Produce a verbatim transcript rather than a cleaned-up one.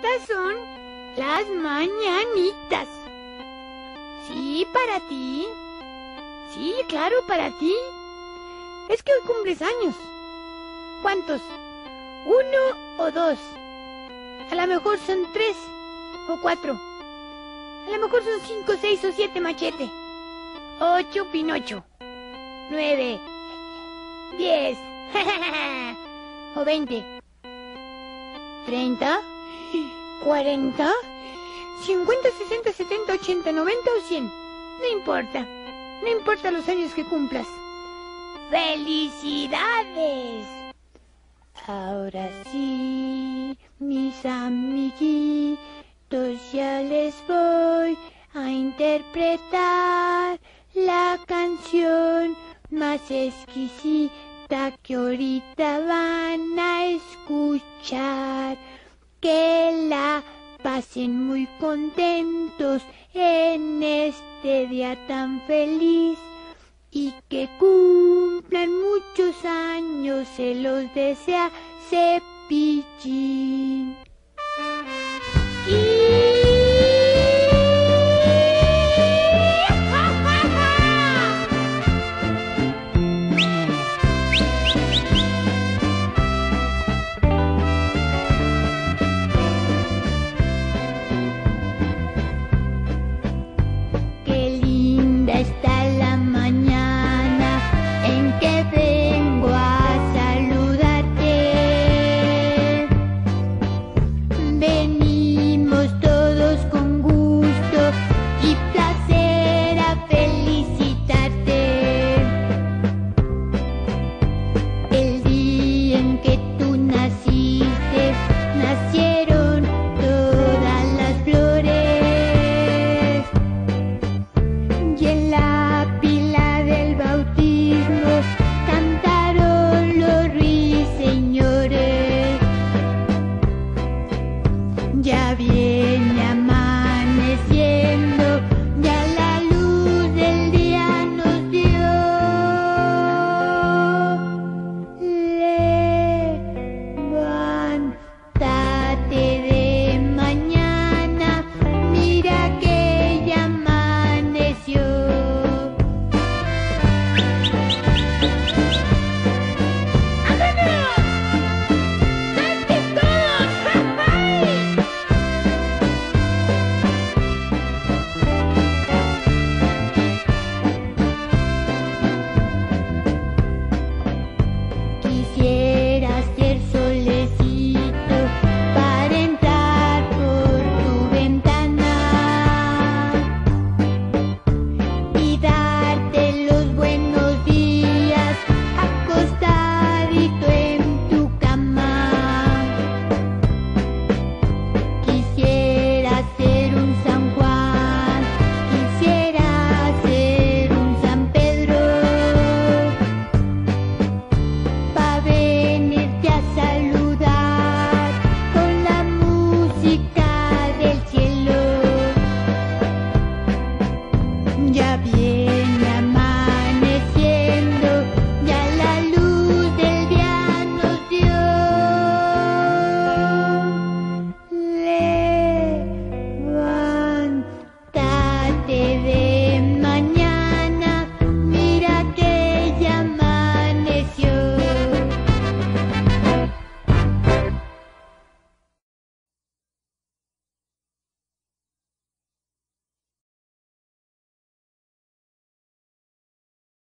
Estas son las mañanitas. Sí, para ti. Sí, claro, para ti. Es que hoy cumples años. ¿Cuántos? ¿Uno o dos? A lo mejor son tres o cuatro. A lo mejor son cinco, seis o siete, Machete. Ocho, Pinocho. Nueve. Diez. O veinte. Treinta. Cuarenta. Cincuenta, sesenta, setenta, ochenta, noventa o cien. No importa. No importa los años que cumplas. ¡Felicidades! Ahora sí, mis amiguitos, ya les voy a interpretar la canción más exquisita que ahorita van a escuchar. Que la pasen muy contentos en este día tan feliz y que cumplan muchos años, se los desea Cepillín.